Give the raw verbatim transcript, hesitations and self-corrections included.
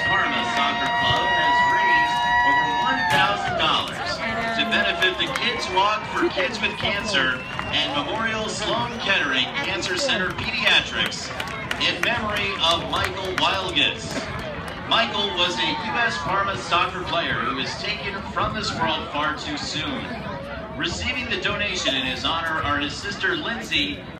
Parma Soccer Club has raised over one thousand dollars to benefit the Kids Walk for Kids with Cancer and Memorial Sloan Kettering Cancer Center Pediatrics in memory of Michael Wildgetts. Michael was a U S Parma soccer player who was taken from this world far too soon. Receiving the donation in his honor are his sister Lindsay